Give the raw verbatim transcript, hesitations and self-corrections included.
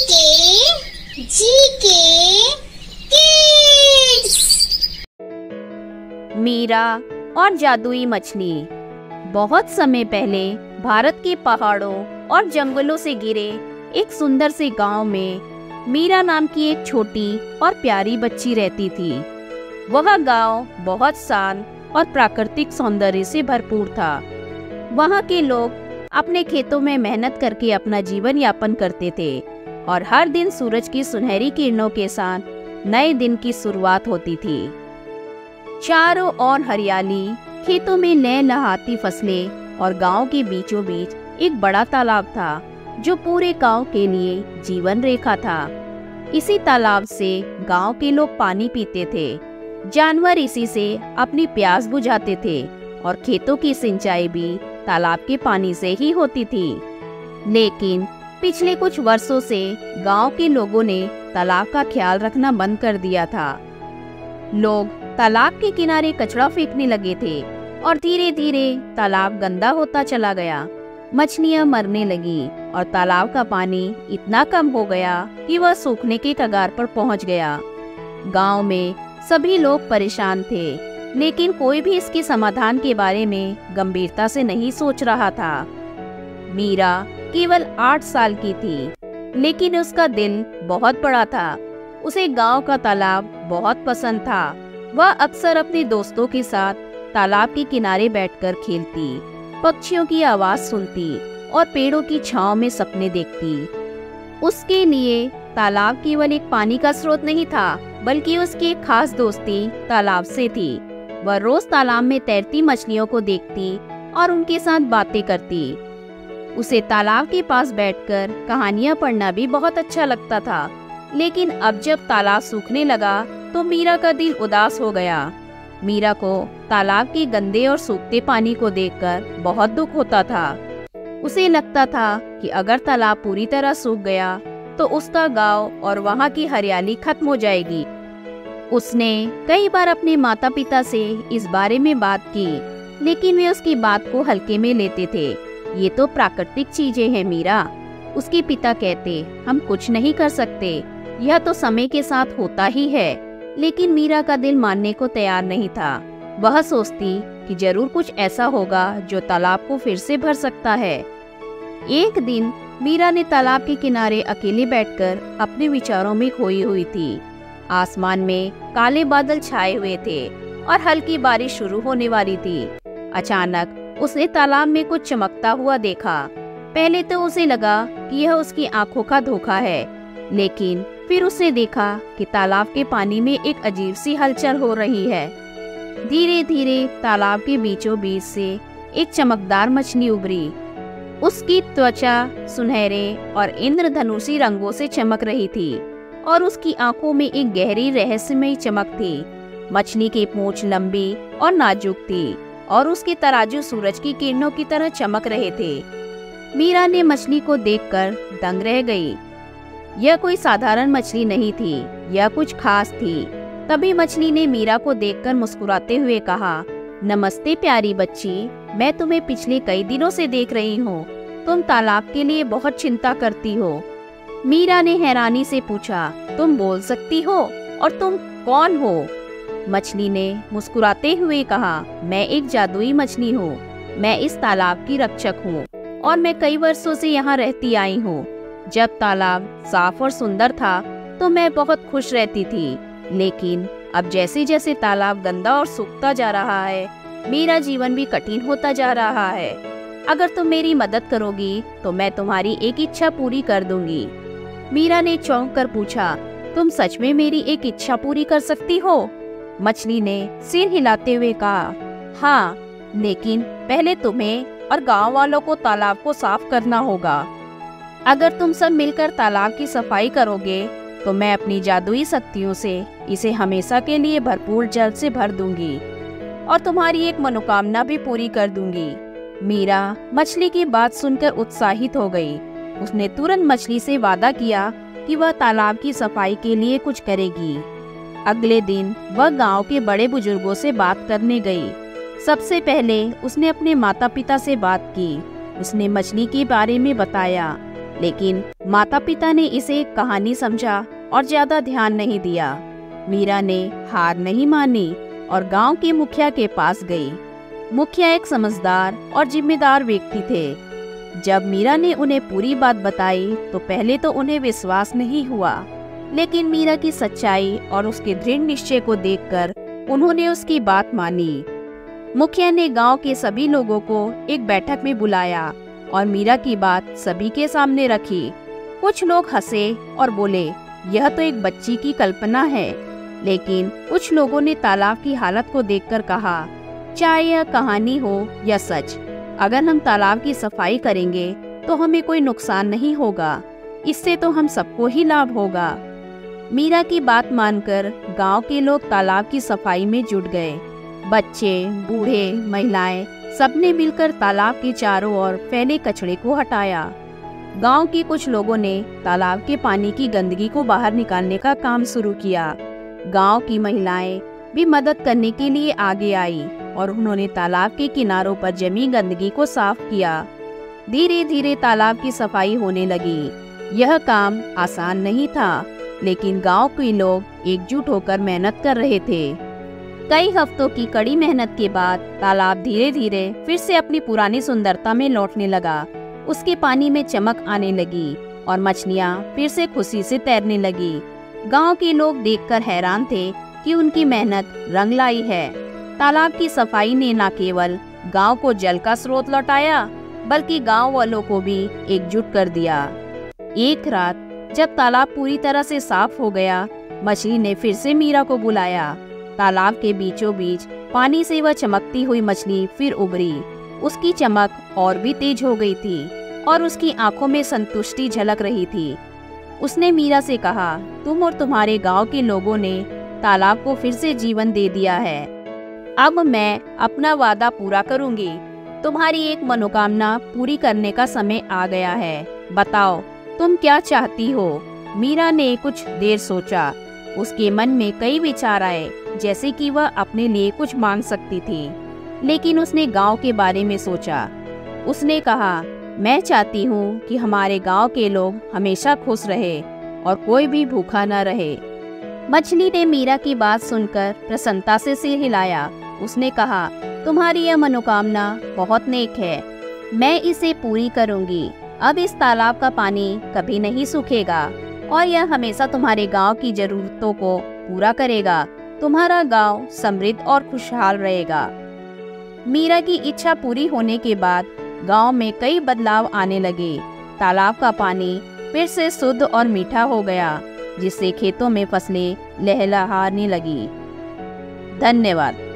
के जी के किड्स। मीरा और जादुई मछली। बहुत समय पहले भारत के पहाड़ों और जंगलों से घिरे एक सुंदर से गांव में मीरा नाम की एक छोटी और प्यारी बच्ची रहती थी। वह गांव बहुत शांत और प्राकृतिक सौंदर्य से भरपूर था। वहां के लोग अपने खेतों में मेहनत करके अपना जीवन यापन करते थे और हर दिन सूरज की सुनहरी किरणों के साथ नए दिन की शुरुआत होती थी। चारों ओर हरियाली, खेतों में लहलहाती फसलें और गांव के बीचों बीच एक बड़ा तालाब था जो पूरे गांव के लिए जीवन रेखा था। इसी तालाब से गांव के लोग पानी पीते थे, जानवर इसी से अपनी प्यास बुझाते थे और खेतों की सिंचाई भी तालाब के पानी से ही होती थी। लेकिन पिछले कुछ वर्षों से गांव के लोगों ने तालाब का ख्याल रखना बंद कर दिया था। लोग तालाब के किनारे कचरा फेंकने लगे थे और धीरे धीरे तालाब गंदा होता चला गया। मछलियां मरने लगी और तालाब का पानी इतना कम हो गया कि वह सूखने के कगार पर पहुंच गया। गांव में सभी लोग परेशान थे, लेकिन कोई भी इसके समाधान के बारे में गंभीरता से नहीं सोच रहा था। मीरा केवल आठ साल की थी, लेकिन उसका दिल बहुत बड़ा था। उसे गांव का तालाब बहुत पसंद था। वह अक्सर अपने दोस्तों के साथ तालाब के किनारे बैठकर खेलती, पक्षियों की आवाज सुनती और पेड़ों की छांव में सपने देखती। उसके लिए तालाब केवल एक पानी का स्रोत नहीं था, बल्कि उसकी एक खास दोस्ती तालाब से थी। वह रोज तालाब में तैरती मछलियों को देखती और उनके साथ बातें करती। उसे तालाब के पास बैठकर कहानियां पढ़ना भी बहुत अच्छा लगता था। लेकिन अब जब तालाब सूखने लगा तो मीरा का दिल उदास हो गया। मीरा को तालाब के गंदे और सूखते पानी को देखकर बहुत दुख होता था। उसे लगता था कि अगर तालाब पूरी तरह सूख गया तो उसका गांव और वहां की हरियाली खत्म हो जाएगी। उसने कई बार अपने माता पिता से इस बारे में बात की, लेकिन वे उसकी बात को हल्के में लेते थे। ये तो प्राकृतिक चीजें हैं मीरा, उसके पिता कहते, हम कुछ नहीं कर सकते, यह तो समय के साथ होता ही है। लेकिन मीरा का दिल मानने को तैयार नहीं था। वह सोचती कि जरूर कुछ ऐसा होगा जो तालाब को फिर से भर सकता है। एक दिन मीरा ने तालाब के किनारे अकेले बैठकर अपने विचारों में खोई हुई थी। आसमान में काले बादल छाए हुए थे और हल्की बारिश शुरू होने वाली थी। अचानक उसने तालाब में कुछ चमकता हुआ देखा। पहले तो उसे लगा कि यह उसकी आंखों का धोखा है, लेकिन फिर उसने देखा कि तालाब के पानी में एक अजीब सी हलचल हो रही है। धीरे धीरे तालाब के बीचों बीच से एक चमकदार मछली उभरी। उसकी त्वचा सुनहरे और इंद्रधनुषी रंगों से चमक रही थी और उसकी आंखों में एक गहरी रहस्यमयी चमक थी। मछली की पूंछ लंबी और नाजुक थी और उसके तराजू सूरज की किरणों की तरह चमक रहे थे। मीरा ने मछली को देखकर दंग रह गई। यह कोई साधारण मछली नहीं थी, यह कुछ खास थी। तभी मछली ने मीरा को देखकर मुस्कुराते हुए कहा, नमस्ते प्यारी बच्ची, मैं तुम्हें पिछले कई दिनों से देख रही हूँ। तुम तालाब के लिए बहुत चिंता करती हो। मीरा ने हैरानी से पूछा, तुम बोल सकती हो और तुम कौन हो? मछली ने मुस्कुराते हुए कहा, मैं एक जादुई मछली हूँ। मैं इस तालाब की रक्षक हूँ और मैं कई वर्षों से यहाँ रहती आई हूँ। जब तालाब साफ और सुंदर था तो मैं बहुत खुश रहती थी, लेकिन अब जैसे जैसे तालाब गंदा और सूखता जा रहा है, मेरा जीवन भी कठिन होता जा रहा है। अगर तुम मेरी मदद करोगी तो मैं तुम्हारी एक इच्छा पूरी कर दूंगी। मीरा ने चौंक कर पूछा, तुम सच में मेरी एक इच्छा पूरी कर सकती हो? मछली ने सिर हिलाते हुए कहा, हाँ, लेकिन पहले तुम्हें और गांव वालों को तालाब को साफ करना होगा। अगर तुम सब मिलकर तालाब की सफाई करोगे तो मैं अपनी जादुई शक्तियों से इसे हमेशा के लिए भरपूर जल से भर दूंगी और तुम्हारी एक मनोकामना भी पूरी कर दूंगी। मीरा मछली की बात सुनकर उत्साहित हो गई। उसने तुरंत मछली से वादा किया कि वह तालाब की सफाई के लिए कुछ करेगी। अगले दिन वह गांव के बड़े बुजुर्गों से बात करने गई। सबसे पहले उसने अपने माता पिता से बात की। उसने मछली के बारे में बताया, लेकिन माता पिता ने इसे एक कहानी समझा और ज्यादा ध्यान नहीं दिया। मीरा ने हार नहीं मानी और गांव के मुखिया के पास गई। मुखिया एक समझदार और जिम्मेदार व्यक्ति थे। जब मीरा ने उन्हें पूरी बात बताई तो पहले तो उन्हें विश्वास नहीं हुआ, लेकिन मीरा की सच्चाई और उसके दृढ़ निश्चय को देखकर उन्होंने उसकी बात मानी। मुखिया ने गांव के सभी लोगों को एक बैठक में बुलाया और मीरा की बात सभी के सामने रखी। कुछ लोग हंसे और बोले, यह तो एक बच्ची की कल्पना है, लेकिन कुछ लोगों ने तालाब की हालत को देखकर कहा, चाहे यह कहानी हो या सच, अगर हम तालाब की सफाई करेंगे तो हमें कोई नुकसान नहीं होगा, इससे तो हम सबको ही लाभ होगा। मीरा की बात मानकर गांव के लोग तालाब की सफाई में जुट गए। बच्चे, बूढ़े, महिलाएं सबने मिलकर तालाब के चारों ओर फैले कचरे को हटाया। गांव के कुछ लोगों ने तालाब के पानी की गंदगी को बाहर निकालने का काम शुरू किया। गांव की महिलाएं भी मदद करने के लिए आगे आई और उन्होंने तालाब के किनारों पर जमी गंदगी को साफ किया। धीरे धीरे तालाब की सफाई होने लगी। यह काम आसान नहीं था, लेकिन गांव के लोग एकजुट होकर मेहनत कर रहे थे। कई हफ्तों की कड़ी मेहनत के बाद तालाब धीरे धीरे फिर से अपनी पुरानी सुंदरता में लौटने लगा। उसके पानी में चमक आने लगी और मछलियाँ फिर से खुशी से तैरने लगी। गांव के लोग देखकर हैरान थे कि उनकी मेहनत रंग लाई है। तालाब की सफाई ने न केवल गांव को जल का स्रोत लौटाया, बल्कि गांव वालों को भी एकजुट कर दिया। एक रात जब तालाब पूरी तरह से साफ हो गया, मछली ने फिर से मीरा को बुलाया। तालाब के बीचों बीच पानी से वह चमकती हुई मछली फिर उभरी। उसकी चमक और भी तेज हो गई थी और उसकी आंखों में संतुष्टि झलक रही थी। उसने मीरा से कहा, तुम और तुम्हारे गांव के लोगों ने तालाब को फिर से जीवन दे दिया है। अब मैं अपना वादा पूरा करूंगी। तुम्हारी एक मनोकामना पूरी करने का समय आ गया है। बताओ, तुम क्या चाहती हो? मीरा ने कुछ देर सोचा। उसके मन में कई विचार आए, जैसे कि वह अपने लिए कुछ मांग सकती थी, लेकिन उसने गांव के बारे में सोचा। उसने कहा, मैं चाहती हूँ कि हमारे गांव के लोग हमेशा खुश रहे और कोई भी भूखा न रहे। मछली ने मीरा की बात सुनकर प्रसन्नता से सिर हिलाया। उसने कहा, तुम्हारी यह मनोकामना बहुत नेक है, मैं इसे पूरी करूंगी। अब इस तालाब का पानी कभी नहीं सूखेगा और यह हमेशा तुम्हारे गांव की जरूरतों को पूरा करेगा। तुम्हारा गांव समृद्ध और खुशहाल रहेगा। मीरा की इच्छा पूरी होने के बाद गांव में कई बदलाव आने लगे। तालाब का पानी फिर से शुद्ध और मीठा हो गया, जिससे खेतों में फसलें लहलहाने लगी। धन्यवाद।